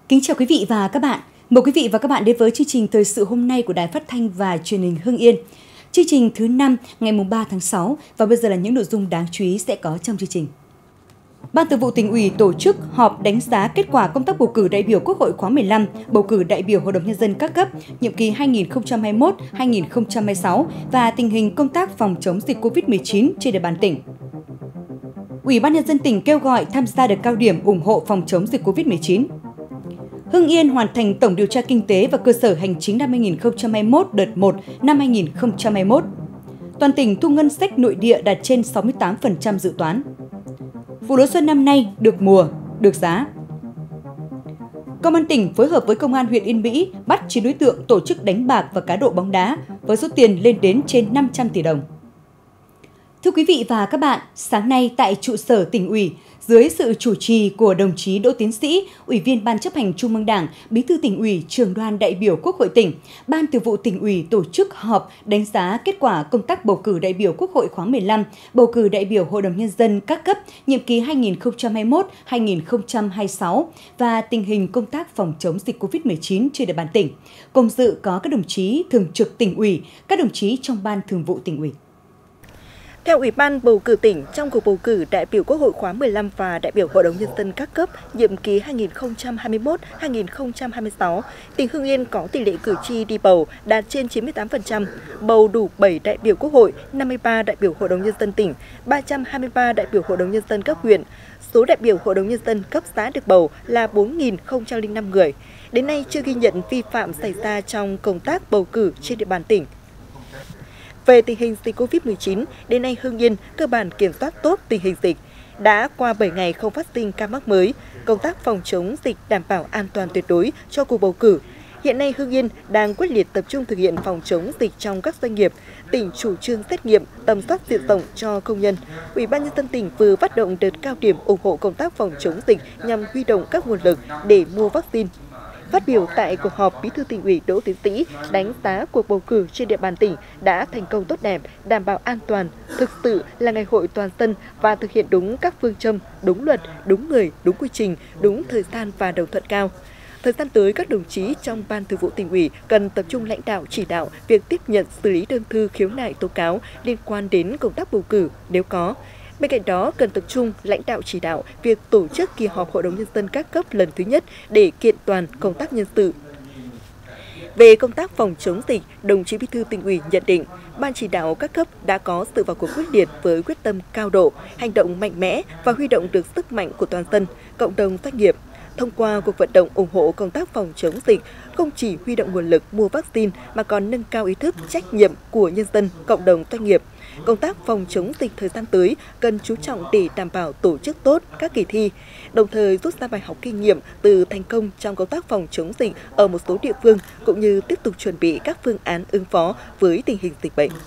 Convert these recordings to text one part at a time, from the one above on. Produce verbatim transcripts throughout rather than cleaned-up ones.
Kính chào quý vị và các bạn. Mời quý vị và các bạn đến với chương trình thời sự hôm nay của Đài Phát thanh và Truyền hình Hưng Yên. Chương trình thứ năm ngày ba tháng sáu và bây giờ là những nội dung đáng chú ý sẽ có trong chương trình. Ban Thường vụ Tỉnh ủy tổ chức họp đánh giá kết quả công tác bầu cử đại biểu Quốc hội khóa mười lăm, bầu cử đại biểu Hội đồng Nhân dân các cấp, nhiệm kỳ hai nghìn không trăm hai mươi mốt đến hai nghìn không trăm hai mươi sáu và tình hình công tác phòng chống dịch Covid mười chín trên địa bàn tỉnh. Ủy ban Nhân dân tỉnh kêu gọi tham gia đợt cao điểm ủng hộ phòng chống dịch Covid mười chín. Hưng Yên hoàn thành tổng điều tra kinh tế và cơ sở hành chính năm hai nghìn không trăm hai mươi mốt đợt một năm hai nghìn không trăm hai mươi mốt. Toàn tỉnh thu ngân sách nội địa đạt trên sáu mươi tám phần trăm dự toán. Vụ lúa xuân năm nay được mùa, được giá. Công an tỉnh phối hợp với Công an huyện Yên Mỹ bắt chín đối tượng tổ chức đánh bạc và cá độ bóng đá với số tiền lên đến trên năm trăm tỷ đồng. Thưa quý vị và các bạn, sáng nay tại trụ sở Tỉnh ủy, dưới sự chủ trì của đồng chí Đỗ Tiến Sĩ, Ủy viên Ban Chấp hành Trung ương Đảng, Bí thư Tỉnh ủy, Trưởng đoàn đại biểu Quốc hội tỉnh, Ban Thường vụ Tỉnh ủy tổ chức họp đánh giá kết quả công tác bầu cử đại biểu Quốc hội khóa mười lăm, bầu cử đại biểu Hội đồng Nhân dân các cấp, nhiệm kỳ hai nghìn không trăm hai mươi mốt đến hai nghìn không trăm hai mươi sáu và tình hình công tác phòng chống dịch Covid mười chín trên địa bàn tỉnh. Cùng dự có các đồng chí Thường trực Tỉnh ủy, các đồng chí trong Ban Thường vụ Tỉnh ủy. Theo Ủy ban bầu cử tỉnh, trong cuộc bầu cử đại biểu Quốc hội khóa mười lăm và đại biểu Hội đồng Nhân dân các cấp, nhiệm kỳ hai nghìn không trăm hai mươi mốt đến hai nghìn không trăm hai mươi sáu, tỉnh Hưng Yên có tỷ lệ cử tri đi bầu đạt trên chín mươi tám phần trăm, bầu đủ bảy đại biểu Quốc hội, năm mươi ba đại biểu Hội đồng Nhân dân tỉnh, ba trăm hai mươi ba đại biểu Hội đồng Nhân dân cấp huyện. Số đại biểu Hội đồng Nhân dân cấp xã được bầu là bốn nghìn không trăm lẻ năm người. Đến nay chưa ghi nhận vi phạm xảy ra trong công tác bầu cử trên địa bàn tỉnh. Về tình hình dịch Covid mười chín, đến nay Hưng Yên cơ bản kiểm soát tốt tình hình dịch. Đã qua bảy ngày không phát sinh ca mắc mới, công tác phòng chống dịch đảm bảo an toàn tuyệt đối cho cuộc bầu cử. Hiện nay Hưng Yên đang quyết liệt tập trung thực hiện phòng chống dịch trong các doanh nghiệp. Tỉnh chủ trương xét nghiệm, tầm soát diện rộng cho công nhân. Ủy ban Nhân dân tỉnh vừa phát động đợt cao điểm ủng hộ công tác phòng chống dịch nhằm huy động các nguồn lực để mua vaccine. Phát biểu tại cuộc họp, Bí thư Tỉnh ủy Đỗ Tiến Sĩ đánh giá cuộc bầu cử trên địa bàn tỉnh đã thành công tốt đẹp, đảm bảo an toàn, thực sự là ngày hội toàn dân và thực hiện đúng các phương châm, đúng luật, đúng người, đúng quy trình, đúng thời gian và đồng thuận cao. Thời gian tới, các đồng chí trong Ban Thường vụ Tỉnh ủy cần tập trung lãnh đạo chỉ đạo việc tiếp nhận xử lý đơn thư khiếu nại tố cáo liên quan đến công tác bầu cử nếu có. Bên cạnh đó, cần tập trung lãnh đạo chỉ đạo việc tổ chức kỳ họp Hội đồng Nhân dân các cấp lần thứ nhất để kiện toàn công tác nhân sự. Về công tác phòng chống dịch, đồng chí Bí thư Tỉnh ủy nhận định, Ban chỉ đạo các cấp đã có sự vào cuộc quyết liệt với quyết tâm cao độ, hành động mạnh mẽ và huy động được sức mạnh của toàn dân, cộng đồng doanh nghiệp. Thông qua cuộc vận động ủng hộ công tác phòng chống dịch, không chỉ huy động nguồn lực mua vaccine mà còn nâng cao ý thức trách nhiệm của nhân dân, cộng đồng doanh nghiệp. Công tác phòng chống dịch thời gian tới cần chú trọng để đảm bảo tổ chức tốt các kỳ thi, đồng thời rút ra bài học kinh nghiệm từ thành công trong công tác phòng chống dịch ở một số địa phương cũng như tiếp tục chuẩn bị các phương án ứng phó với tình hình dịch bệnh.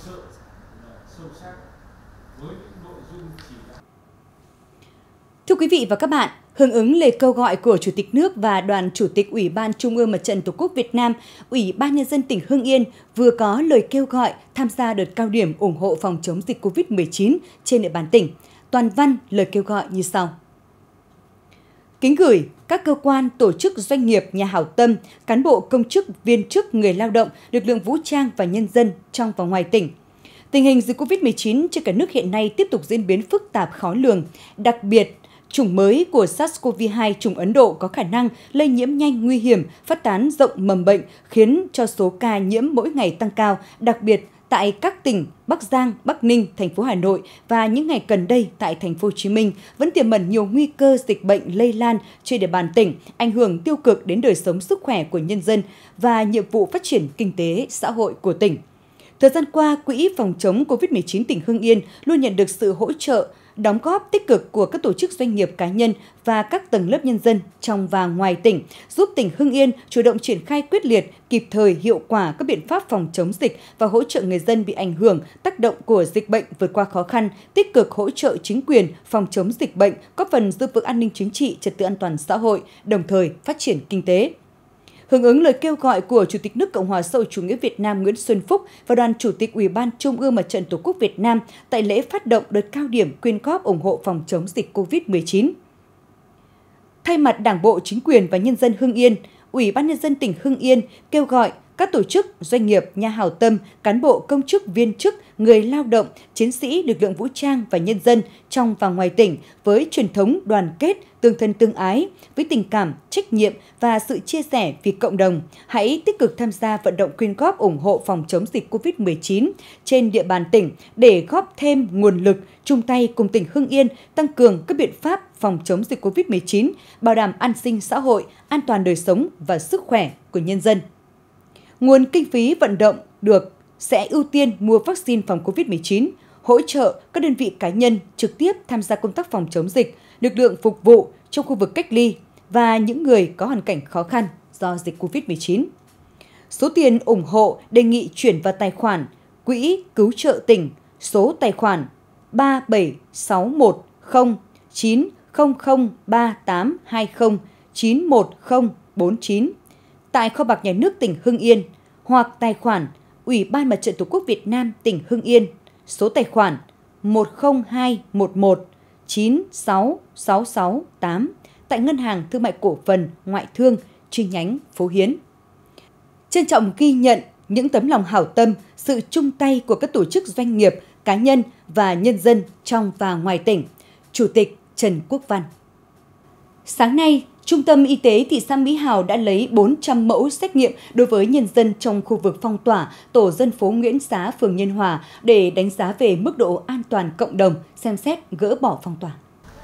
Thưa quý vị và các bạn, hưởng ứng lời kêu gọi của Chủ tịch nước và Đoàn Chủ tịch Ủy ban Trung ương Mặt trận Tổ quốc Việt Nam, Ủy ban Nhân dân tỉnh Hưng Yên vừa có lời kêu gọi tham gia đợt cao điểm ủng hộ phòng chống dịch Covid mười chín trên địa bàn tỉnh. Toàn văn lời kêu gọi như sau. Kính gửi các cơ quan, tổ chức, doanh nghiệp, nhà hảo tâm, cán bộ, công chức, viên chức, người lao động, lực lượng vũ trang và nhân dân trong và ngoài tỉnh. Tình hình dịch Covid mười chín trên cả nước hiện nay tiếp tục diễn biến phức tạp khó lường, đặc biệt chủng mới của SARS-xê o vê hai, chủng Ấn Độ có khả năng lây nhiễm nhanh, nguy hiểm, phát tán rộng mầm bệnh, khiến cho số ca nhiễm mỗi ngày tăng cao, đặc biệt tại các tỉnh Bắc Giang, Bắc Ninh, thành phố Hà Nội và những ngày gần đây tại thành phố Hồ Chí Minh vẫn tiềm ẩn nhiều nguy cơ dịch bệnh lây lan trên địa bàn tỉnh, ảnh hưởng tiêu cực đến đời sống sức khỏe của nhân dân và nhiệm vụ phát triển kinh tế xã hội của tỉnh. Thời gian qua, Quỹ phòng chống Covid mười chín tỉnh Hưng Yên luôn nhận được sự hỗ trợ, đóng góp tích cực của các tổ chức doanh nghiệp cá nhân và các tầng lớp nhân dân trong và ngoài tỉnh, giúp tỉnh Hưng Yên chủ động triển khai quyết liệt, kịp thời, hiệu quả các biện pháp phòng chống dịch và hỗ trợ người dân bị ảnh hưởng, tác động của dịch bệnh vượt qua khó khăn, tích cực hỗ trợ chính quyền phòng chống dịch bệnh, góp phần giữ vững an ninh chính trị, trật tự an toàn xã hội, đồng thời phát triển kinh tế. Hưởng ứng lời kêu gọi của Chủ tịch nước Cộng hòa xã hội chủ nghĩa Việt Nam Nguyễn Xuân Phúc và Đoàn Chủ tịch Ủy ban Trung ương Mặt trận Tổ quốc Việt Nam tại lễ phát động đợt cao điểm quyên góp ủng hộ phòng chống dịch Covid mười chín. Thay mặt Đảng bộ, chính quyền và nhân dân Hưng Yên, Ủy ban Nhân dân tỉnh Hưng Yên kêu gọi các tổ chức, doanh nghiệp, nhà hảo tâm, cán bộ, công chức, viên chức, người lao động, chiến sĩ, lực lượng vũ trang và nhân dân trong và ngoài tỉnh với truyền thống đoàn kết, tương thân tương ái, với tình cảm, trách nhiệm và sự chia sẻ vì cộng đồng. Hãy tích cực tham gia vận động quyên góp ủng hộ phòng chống dịch covid mười chín trên địa bàn tỉnh để góp thêm nguồn lực, chung tay cùng tỉnh Hưng Yên tăng cường các biện pháp phòng chống dịch covid mười chín, bảo đảm an sinh xã hội, an toàn đời sống và sức khỏe của nhân dân. Nguồn kinh phí vận động được sẽ ưu tiên mua vaccine phòng covid mười chín, hỗ trợ các đơn vị cá nhân trực tiếp tham gia công tác phòng chống dịch, lực lượng phục vụ trong khu vực cách ly và những người có hoàn cảnh khó khăn do dịch covid mười chín. Số tiền ủng hộ đề nghị chuyển vào tài khoản Quỹ Cứu trợ tỉnh, số tài khoản ba bảy sáu một không chín không không ba tám hai không chín một không bốn chín tại kho bạc nhà nước tỉnh Hưng Yên hoặc tài khoản Ủy ban Mặt trận Tổ quốc Việt Nam tỉnh Hưng Yên, số tài khoản một không hai một một chín sáu sáu sáu tám tại Ngân hàng Thương mại Cổ phần Ngoại thương chi nhánh Phú Hiến. Trân trọng ghi nhận những tấm lòng hảo tâm, sự chung tay của các tổ chức doanh nghiệp, cá nhân và nhân dân trong và ngoài tỉnh. Chủ tịch Trần Quốc Văn. Sáng nay, Trung tâm Y tế thị xã Mỹ Hào đã lấy bốn trăm mẫu xét nghiệm đối với nhân dân trong khu vực phong tỏa tổ dân phố Nguyễn Xá, phường Nhân Hòa để đánh giá về mức độ an toàn cộng đồng, xem xét gỡ bỏ phong tỏa.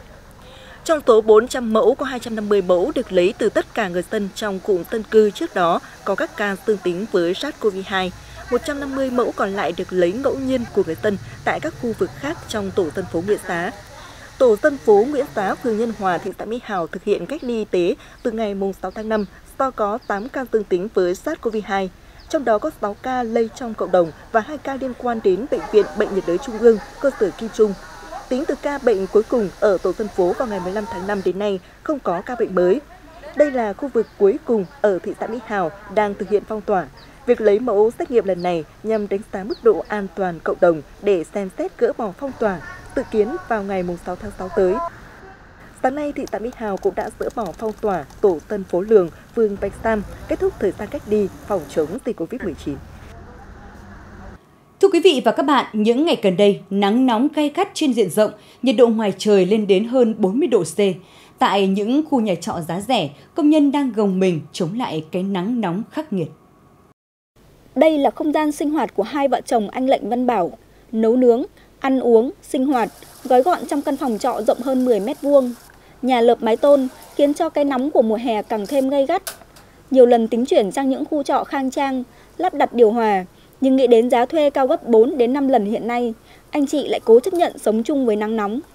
Trong số bốn trăm mẫu, có hai trăm năm mươi mẫu được lấy từ tất cả người dân trong cụm dân cư trước đó có các ca dương tính với SARS-xê o vê hai. một trăm năm mươi mẫu còn lại được lấy ngẫu nhiên của người dân tại các khu vực khác trong tổ dân phố Nguyễn Xá. Tổ dân phố Nguyễn Xá, phường Nhân Hòa, thị xã Mỹ Hào thực hiện cách ly y tế từ ngày sáu tháng năm do có tám ca dương tính với SARS-xê o vê hai. Trong đó có sáu ca lây trong cộng đồng và hai ca liên quan đến Bệnh viện Bệnh nhiệt đới Trung ương, cơ sở Kim Trung. Tính từ ca bệnh cuối cùng ở tổ dân phố vào ngày mười lăm tháng năm đến nay, không có ca bệnh mới. Đây là khu vực cuối cùng ở thị xã Mỹ Hào đang thực hiện phong tỏa. Việc lấy mẫu xét nghiệm lần này nhằm đánh giá mức độ an toàn cộng đồng để xem xét gỡ bỏ phong tỏa, dự kiến vào ngày sáu tháng sáu tới. Sáng nay, thị xã Mỹ Hào cũng đã dỡ bỏ phong tỏa tổ dân phố Lường, phường Bạch Sam, kết thúc thời gian cách ly phòng chống dịch covid mười chín. Thưa quý vị và các bạn, những ngày gần đây, nắng nóng gay gắt trên diện rộng, nhiệt độ ngoài trời lên đến hơn bốn mươi độ C. Tại những khu nhà trọ giá rẻ, công nhân đang gồng mình chống lại cái nắng nóng khắc nghiệt. Đây là không gian sinh hoạt của hai vợ chồng anh Lệnh Văn Bảo, nấu nướng, ăn uống, sinh hoạt, gói gọn trong căn phòng trọ rộng hơn mười mét vuông. Nhà lợp mái tôn khiến cho cái nóng của mùa hè càng thêm gay gắt. Nhiều lần tính chuyển sang những khu trọ khang trang, lắp đặt điều hòa, nhưng nghĩ đến giá thuê cao gấp bốn đến năm lần hiện nay, anh chị lại cố chấp nhận sống chung với nắng nóng.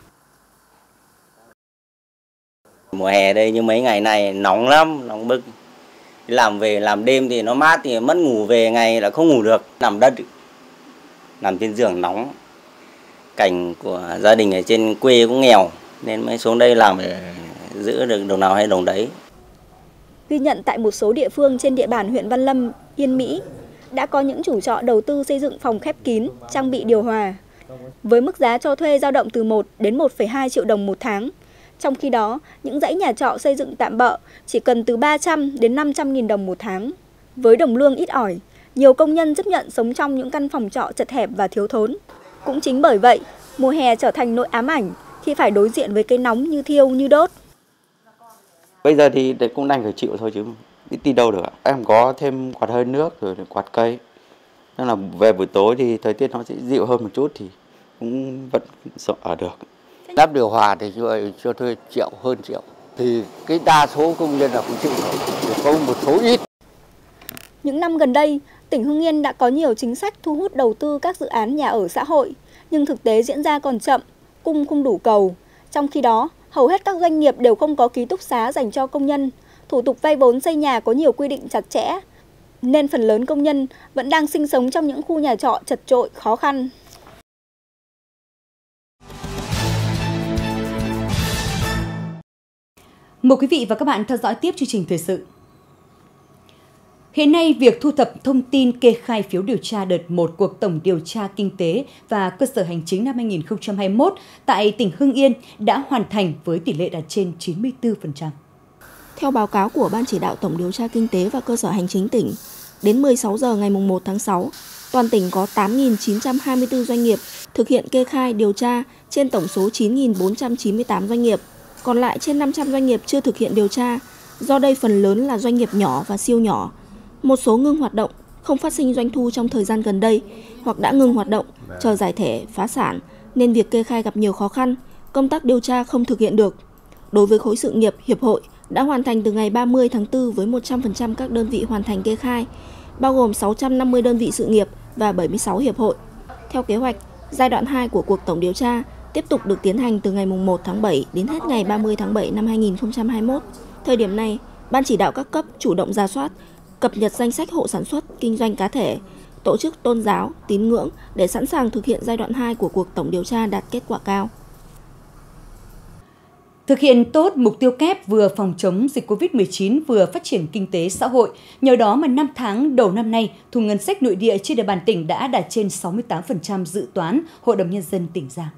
Mùa hè đây như mấy ngày này nóng lắm, nóng bức. Làm về làm đêm thì nó mát thì mất ngủ, về ngày là không ngủ được, nằm đất, nằm trên giường nóng. Cảnh của gia đình ở trên quê cũng nghèo nên mới xuống đây làm để giữ được đồng nào hay đồng đấy. Ghi nhận tại một số địa phương trên địa bàn huyện Văn Lâm, Yên Mỹ, đã có những chủ trọ đầu tư xây dựng phòng khép kín, trang bị điều hòa, với mức giá cho thuê dao động từ một đến một phẩy hai triệu đồng một tháng. Trong khi đó, những dãy nhà trọ xây dựng tạm bợ chỉ cần từ ba trăm đến năm trăm nghìn đồng một tháng. Với đồng lương ít ỏi, nhiều công nhân chấp nhận sống trong những căn phòng trọ chật hẹp và thiếu thốn. Cũng chính bởi vậy, mùa hè trở thành nỗi ám ảnh khi phải đối diện với cái nóng như thiêu như đốt. Bây giờ thì cũng đành phải chịu thôi chứ biết đi đâu được. Em có thêm quạt hơi nước rồi quạt cây. Nên là về buổi tối thì thời tiết nó sẽ dịu hơn một chút thì cũng vẫn ở được. Lắp điều hòa thì cho thuê triệu, hơn triệu. Thì cái đa số công nhân là cũng chịu, chỉ có một số ít. Những năm gần đây, tỉnh Hưng Yên đã có nhiều chính sách thu hút đầu tư các dự án nhà ở xã hội, nhưng thực tế diễn ra còn chậm, cung không đủ cầu. Trong khi đó, hầu hết các doanh nghiệp đều không có ký túc xá dành cho công nhân. Thủ tục vay vốn xây nhà có nhiều quy định chặt chẽ, nên phần lớn công nhân vẫn đang sinh sống trong những khu nhà trọ chật chội, khó khăn. Mời quý vị và các bạn theo dõi tiếp chương trình thời sự. Hiện nay, việc thu thập thông tin kê khai phiếu điều tra đợt một cuộc tổng điều tra kinh tế và cơ sở hành chính năm hai nghìn không trăm hai mươi mốt tại tỉnh Hưng Yên đã hoàn thành với tỷ lệ đạt trên chín mươi tư phần trăm. Theo báo cáo của Ban chỉ đạo tổng điều tra kinh tế và cơ sở hành chính tỉnh, đến mười sáu giờ ngày mùng một tháng sáu, toàn tỉnh có tám nghìn chín trăm hai mươi tư doanh nghiệp thực hiện kê khai điều tra trên tổng số chín nghìn bốn trăm chín mươi tám doanh nghiệp. Còn lại trên năm trăm doanh nghiệp chưa thực hiện điều tra, do đây phần lớn là doanh nghiệp nhỏ và siêu nhỏ. Một số ngưng hoạt động, không phát sinh doanh thu trong thời gian gần đây hoặc đã ngừng hoạt động, chờ giải thể, phá sản nên việc kê khai gặp nhiều khó khăn, công tác điều tra không thực hiện được. Đối với khối sự nghiệp, hiệp hội đã hoàn thành từ ngày ba mươi tháng tư với một trăm phần trăm các đơn vị hoàn thành kê khai, bao gồm sáu trăm năm mươi đơn vị sự nghiệp và bảy mươi sáu hiệp hội. Theo kế hoạch, giai đoạn hai của cuộc tổng điều tra tiếp tục được tiến hành từ ngày mùng một tháng bảy đến hết ngày ba mươi tháng bảy năm hai nghìn không trăm hai mươi mốt. Thời điểm này, Ban chỉ đạo các cấp chủ động rà soát, cập nhật danh sách hộ sản xuất, kinh doanh cá thể, tổ chức tôn giáo, tín ngưỡng để sẵn sàng thực hiện giai đoạn hai của cuộc tổng điều tra đạt kết quả cao. Thực hiện tốt mục tiêu kép vừa phòng chống dịch Covid mười chín vừa phát triển kinh tế xã hội. Nhờ đó mà năm tháng đầu năm nay, thu ngân sách nội địa trên địa bàn tỉnh đã đạt trên sáu mươi tám phần trăm dự toán Hội đồng Nhân dân tỉnh Giang.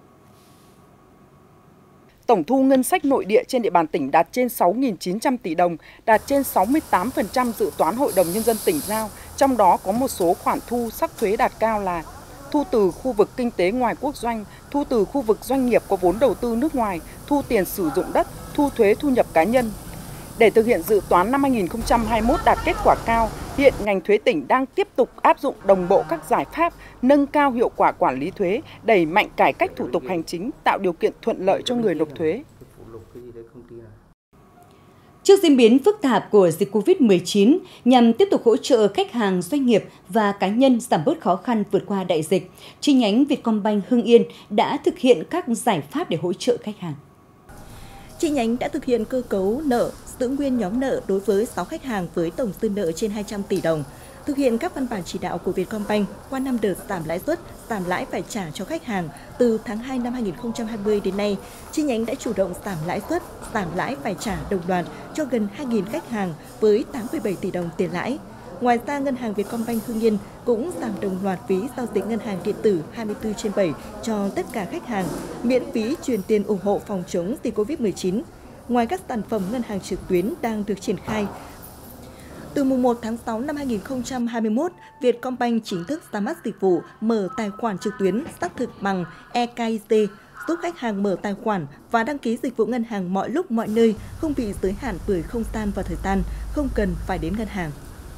Tổng thu ngân sách nội địa trên địa bàn tỉnh đạt trên sáu nghìn chín trăm tỷ đồng, đạt trên sáu mươi tám phần trăm dự toán Hội đồng Nhân dân tỉnh giao. Trong đó có một số khoản thu sắc thuế đạt cao là thu từ khu vực kinh tế ngoài quốc doanh, thu từ khu vực doanh nghiệp có vốn đầu tư nước ngoài, thu tiền sử dụng đất, thu thuế thu nhập cá nhân. Để thực hiện dự toán năm hai nghìn không trăm hai mươi mốt đạt kết quả cao, hiện ngành thuế tỉnh đang tiếp tục áp dụng đồng bộ các giải pháp, nâng cao hiệu quả quản lý thuế, đẩy mạnh cải cách thủ tục hành chính, tạo điều kiện thuận lợi cho người nộp thuế. Trước diễn biến phức tạp của dịch Covid mười chín, nhằm tiếp tục hỗ trợ khách hàng, doanh nghiệp và cá nhân giảm bớt khó khăn vượt qua đại dịch, chi nhánh Vietcombank Hưng Yên đã thực hiện các giải pháp để hỗ trợ khách hàng. Chi nhánh đã thực hiện cơ cấu nợ, giữ nguyên nhóm nợ đối với sáu khách hàng với tổng dư nợ trên hai trăm tỷ đồng, thực hiện các văn bản chỉ đạo của Vietcombank qua năm đợt giảm lãi suất, giảm lãi phải trả cho khách hàng từ tháng hai năm hai nghìn không trăm hai mươi đến nay. Chi nhánh đã chủ động giảm lãi suất, giảm lãi phải trả đồng loạt cho gần hai nghìn khách hàng với tám phẩy bảy tỷ đồng tiền lãi. Ngoài ra, Ngân hàng Vietcombank Hưng Yên cũng giảm đồng loạt phí giao dịch ngân hàng điện tử hai mươi tư trên bảy cho tất cả khách hàng, miễn phí truyền tiền ủng hộ phòng chống dịch Covid mười chín. Ngoài các sản phẩm ngân hàng trực tuyến đang được triển khai, từ mùng một tháng sáu năm hai nghìn không trăm hai mươi mốt, Vietcombank chính thức ra mắt dịch vụ mở tài khoản trực tuyến xác thực bằng e ca i xê, giúp khách hàng mở tài khoản và đăng ký dịch vụ ngân hàng mọi lúc mọi nơi, không bị giới hạn bởi không gian và thời gian, không cần phải đến ngân hàng.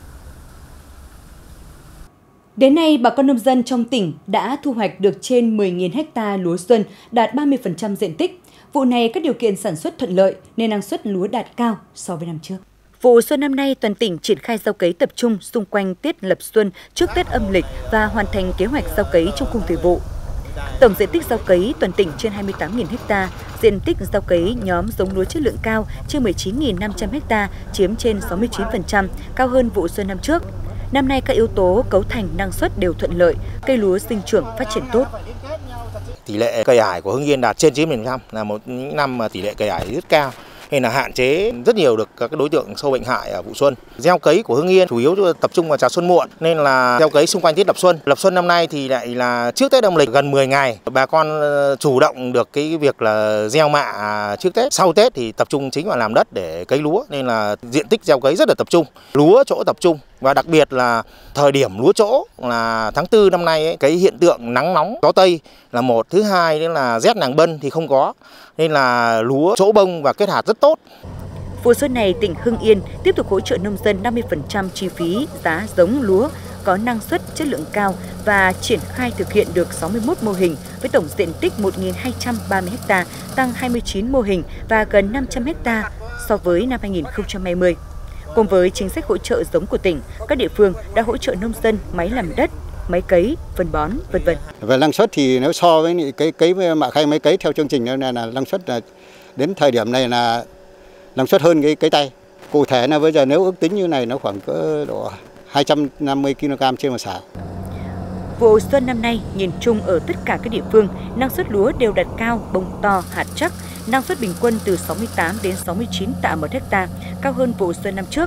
Đến nay, bà con nông dân trong tỉnh đã thu hoạch được trên mười nghìn ha lúa xuân, đạt ba mươi phần trăm diện tích. Vụ này các điều kiện sản xuất thuận lợi nên năng suất lúa đạt cao so với năm trước. Vụ xuân năm nay, toàn tỉnh triển khai gieo cấy tập trung xung quanh Tết Lập Xuân trước Tết âm lịch và hoàn thành kế hoạch gieo cấy trong khung thời vụ. Tổng diện tích gieo cấy toàn tỉnh trên hai mươi tám nghìn ha, diện tích gieo cấy nhóm giống lúa chất lượng cao trên mười chín nghìn năm trăm ha, chiếm trên sáu mươi chín phần trăm, cao hơn vụ xuân năm trước. Năm nay các yếu tố cấu thành năng suất đều thuận lợi, cây lúa sinh trưởng phát triển tốt. Tỷ lệ cây ải của Hưng Yên đạt trên chín mươi phần trăm, là một những năm mà tỷ lệ cây ải rất cao, nên là hạn chế rất nhiều được các đối tượng sâu bệnh hại ở vụ xuân. Gieo cấy của Hưng Yên chủ yếu tập trung vào chào xuân muộn, nên là gieo cấy xung quanh Tết Lập Xuân. Lập Xuân năm nay thì lại là trước Tết âm lịch gần mười ngày, bà con chủ động được cái việc là gieo mạ trước Tết. Sau Tết thì tập trung chính vào làm đất để cấy lúa, nên là diện tích gieo cấy rất là tập trung, lúa chỗ tập trung. Và đặc biệt là thời điểm lúa chỗ là tháng tư năm nay ấy, cái hiện tượng nắng nóng gió tây là một, thứ hai nữa là rét nàng bân thì không có, nên là lúa chỗ bông và kết hạt rất tốt. Vụ xuân này, tỉnh Hưng Yên tiếp tục hỗ trợ nông dân năm mươi phần trăm chi phí giá giống lúa có năng suất chất lượng cao và triển khai thực hiện được sáu mươi mốt mô hình với tổng diện tích một nghìn hai trăm ba mươi ha, tăng hai mươi chín mô hình và gần năm trăm ha so với năm hai nghìn không trăm hai mươi. Cùng với chính sách hỗ trợ giống của tỉnh, các địa phương đã hỗ trợ nông dân máy làm đất, máy cấy, phân bón, vân vân. Về năng suất thì nếu so với cái cấy mạ khay máy cấy theo chương trình là, là năng suất là đến thời điểm này là năng suất hơn cái cấy tay. Cụ thể là bây giờ nếu ước tính như này nó khoảng cỡ độ hai trăm năm mươi ki lô gam trên một sào. Vụ xuân năm nay nhìn chung ở tất cả các địa phương, năng suất lúa đều đạt cao, bông to, hạt chắc. Năng suất bình quân từ sáu mươi tám đến sáu mươi chín tạ một hecta, cao hơn vụ xuân năm trước.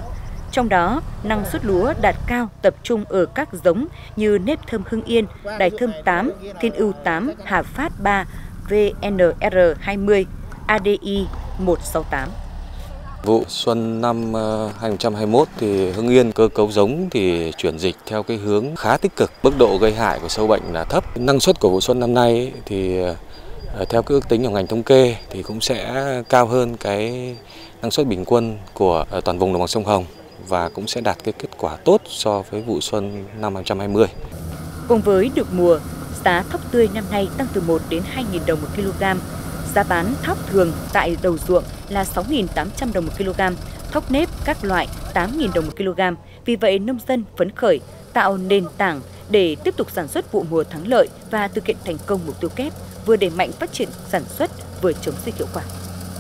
Trong đó, năng suất lúa đạt cao tập trung ở các giống như nếp thơm Hưng Yên, Đài Thơm tám, Thiên Ưu tám, Hà Phát ba, vê en rờ hai mươi, a đê i một sáu tám. Vụ xuân năm hai nghìn không trăm hai mươi mốt thì Hưng Yên cơ cấu giống thì chuyển dịch theo cái hướng khá tích cực. Mức độ gây hại của sâu bệnh là thấp. Năng suất của vụ xuân năm nay thì theo cái ước tính của ngành thống kê thì cũng sẽ cao hơn cái năng suất bình quân của toàn vùng đồng bằng sông Hồng và cũng sẽ đạt cái kết quả tốt so với vụ xuân năm hai nghìn không trăm hai mươi. Cùng với được mùa, giá thóc tươi năm nay tăng từ một đến hai nghìn đồng một kg. Giá bán thóc thường tại đầu ruộng là sáu nghìn tám trăm đồng một kg, thóc nếp các loại tám nghìn đồng một kg. Vì vậy, nông dân phấn khởi tạo nền tảng để tiếp tục sản xuất vụ mùa thắng lợi và thực hiện thành công mục tiêu kép, vừa đẩy mạnh phát triển sản xuất, vừa chống dịch hiệu quả.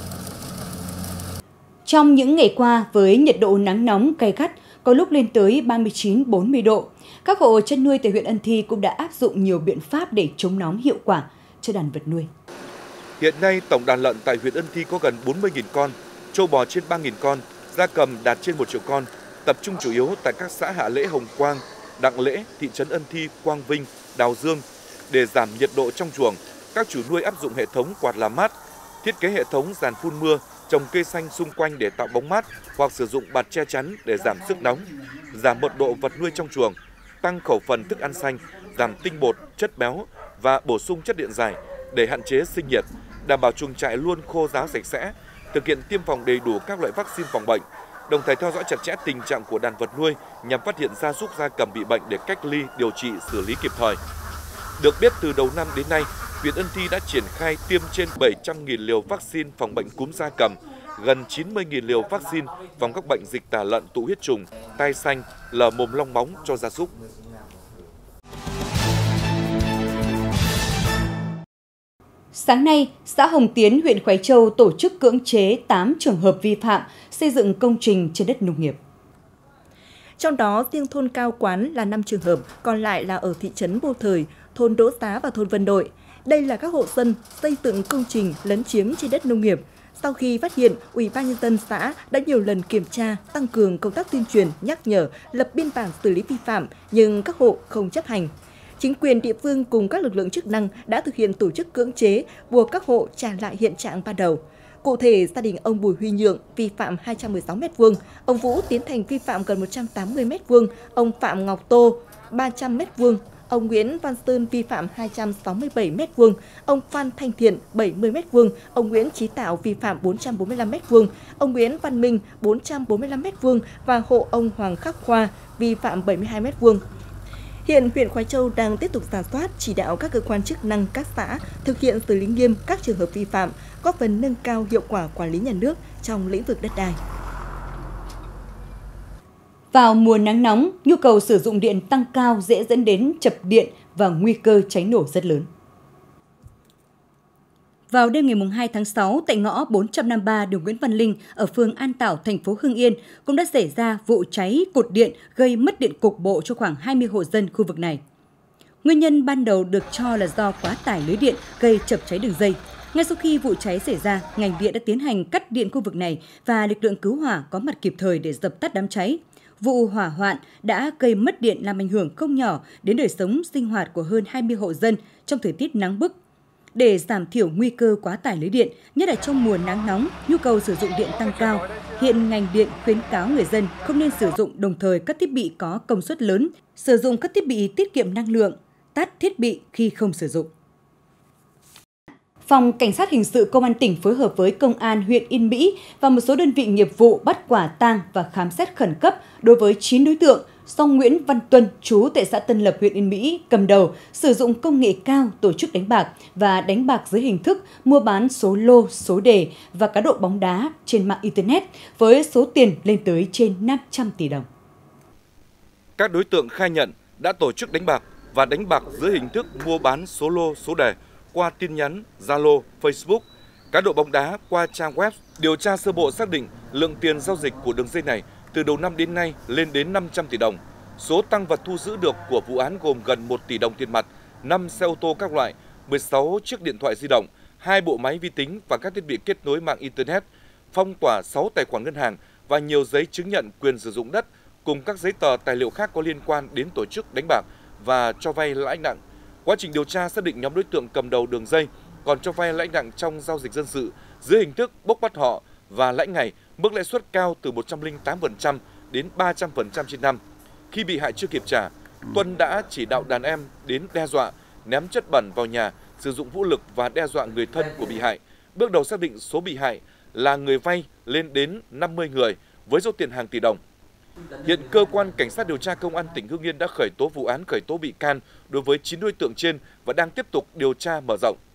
Trong những ngày qua, với nhiệt độ nắng nóng gay gắt, có lúc lên tới ba mươi chín đến bốn mươi độ, các hộ chăn nuôi tại huyện Ân Thi cũng đã áp dụng nhiều biện pháp để chống nóng hiệu quả cho đàn vật nuôi. Hiện nay, tổng đàn lợn tại huyện Ân Thi có gần bốn mươi nghìn con, trâu bò trên ba nghìn con, gia cầm đạt trên một triệu con, tập trung chủ yếu tại các xã Hạ Lễ, Hồng Quang, Đặng Lễ, thị trấn Ân Thi, Quang Vinh, Đào Dương. Để giảm nhiệt độ trong chuồng, các chủ nuôi áp dụng hệ thống quạt làm mát, thiết kế hệ thống giàn phun mưa, trồng cây xanh xung quanh để tạo bóng mát hoặc sử dụng bạt che chắn để giảm sức nóng, giảm mật độ vật nuôi trong chuồng, tăng khẩu phần thức ăn xanh, giảm tinh bột, chất béo và bổ sung chất điện giải để hạn chế sinh nhiệt, đảm bảo chuồng trại luôn khô ráo sạch sẽ, thực hiện tiêm phòng đầy đủ các loại vaccine phòng bệnh, đồng thời theo dõi chặt chẽ tình trạng của đàn vật nuôi nhằm phát hiện gia súc gia cầm bị bệnh để cách ly, điều trị, xử lý kịp thời. Được biết, từ đầu năm đến nay, huyện Ân Thi đã triển khai tiêm trên bảy trăm nghìn liều vaccine phòng bệnh cúm gia cầm, gần chín mươi nghìn liều vaccine phòng các bệnh dịch tả lợn, tụ huyết trùng, tai xanh, lở mồm long móng cho gia súc. Sáng nay, xã Hồng Tiến, huyện Khoái Châu tổ chức cưỡng chế tám trường hợp vi phạm xây dựng công trình trên đất nông nghiệp. Trong đó, riêng thôn Cao Quán là năm trường hợp, còn lại là ở thị trấn Vô Thời, thôn Đỗ Xá và thôn Vân Đội. Đây là các hộ dân xây dựng công trình lấn chiếm trên đất nông nghiệp. Sau khi phát hiện, Ủy ban Nhân dân xã đã nhiều lần kiểm tra, tăng cường công tác tuyên truyền, nhắc nhở, lập biên bản xử lý vi phạm, nhưng các hộ không chấp hành. Chính quyền địa phương cùng các lực lượng chức năng đã thực hiện tổ chức cưỡng chế, buộc các hộ trả lại hiện trạng ban đầu. Cụ thể, gia đình ông Bùi Huy Nhượng vi phạm hai trăm mười sáu mét vuông, ông Vũ Tiến Thành vi phạm gần một trăm tám mươi mét vuông, ông Phạm Ngọc Tô ba trăm mét vuông, ông Nguyễn Văn Sơn vi phạm hai trăm sáu mươi bảy mét vuông, ông Phan Thanh Thiện bảy mươi mét vuông, ông Nguyễn Chí Tạo vi phạm bốn trăm bốn mươi lăm mét vuông, ông Nguyễn Văn Minh bốn trăm bốn mươi lăm mét vuông và hộ ông Hoàng Khắc Khoa vi phạm bảy mươi hai mét vuông. Hiện huyện Khoái Châu đang tiếp tục rà soát, chỉ đạo các cơ quan chức năng các xã thực hiện xử lý nghiêm các trường hợp vi phạm, góp phần nâng cao hiệu quả quản lý nhà nước trong lĩnh vực đất đai. Vào mùa nắng nóng, nhu cầu sử dụng điện tăng cao dễ dẫn đến chập điện và nguy cơ cháy nổ rất lớn. Vào đêm ngày hai tháng sáu, tại ngõ bốn trăm năm mươi ba đường Nguyễn Văn Linh ở phường An Tảo, thành phố Hưng Yên cũng đã xảy ra vụ cháy cột điện gây mất điện cục bộ cho khoảng hai mươi hộ dân khu vực này. Nguyên nhân ban đầu được cho là do quá tải lưới điện gây chập cháy đường dây. Ngay sau khi vụ cháy xảy ra, ngành điện đã tiến hành cắt điện khu vực này và lực lượng cứu hỏa có mặt kịp thời để dập tắt đám cháy. Vụ hỏa hoạn đã gây mất điện làm ảnh hưởng không nhỏ đến đời sống sinh hoạt của hơn hai mươi hộ dân trong thời tiết nắng bức. Để giảm thiểu nguy cơ quá tải lưới điện, nhất là trong mùa nắng nóng, nhu cầu sử dụng điện tăng cao, hiện ngành điện khuyến cáo người dân không nên sử dụng đồng thời các thiết bị có công suất lớn, sử dụng các thiết bị tiết kiệm năng lượng, tắt thiết bị khi không sử dụng. Phòng Cảnh sát Hình sự Công an tỉnh phối hợp với Công an huyện Yên Mỹ và một số đơn vị nghiệp vụ bắt quả tang và khám xét khẩn cấp đối với chín đối tượng do Nguyễn Văn Tuân, trú tại xã Tân Lập, huyện Yên Mỹ, cầm đầu, sử dụng công nghệ cao tổ chức đánh bạc và đánh bạc dưới hình thức mua bán số lô, số đề và cá độ bóng đá trên mạng Internet với số tiền lên tới trên năm trăm tỷ đồng. Các đối tượng khai nhận đã tổ chức đánh bạc và đánh bạc dưới hình thức mua bán số lô, số đề qua tin nhắn, Zalo, Facebook, cá độ bóng đá qua trang web. Điều tra sơ bộ xác định lượng tiền giao dịch của đường dây này từ đầu năm đến nay lên đến năm trăm tỷ đồng. Số tang vật thu giữ được của vụ án gồm gần một tỷ đồng tiền mặt, năm xe ô tô các loại, mười sáu chiếc điện thoại di động, hai bộ máy vi tính và các thiết bị kết nối mạng Internet, phong tỏa sáu tài khoản ngân hàng và nhiều giấy chứng nhận quyền sử dụng đất cùng các giấy tờ tài liệu khác có liên quan đến tổ chức đánh bạc và cho vay lãi nặng. Quá trình điều tra xác định nhóm đối tượng cầm đầu đường dây còn cho vay lãi nặng trong giao dịch dân sự dưới hình thức bốc bắt họ và lãi ngày, mức lãi suất cao từ một trăm lẻ tám phần trăm đến ba trăm phần trăm trên năm. Khi bị hại chưa kịp trả, Tuân đã chỉ đạo đàn em đến đe dọa, ném chất bẩn vào nhà, sử dụng vũ lực và đe dọa người thân của bị hại. Bước đầu xác định số bị hại là người vay lên đến năm mươi người với số tiền hàng tỷ đồng. Hiện cơ quan cảnh sát điều tra công an tỉnh Hưng Yên đã khởi tố vụ án khởi tố bị can đối với chín đối tượng trên và đang tiếp tục điều tra mở rộng.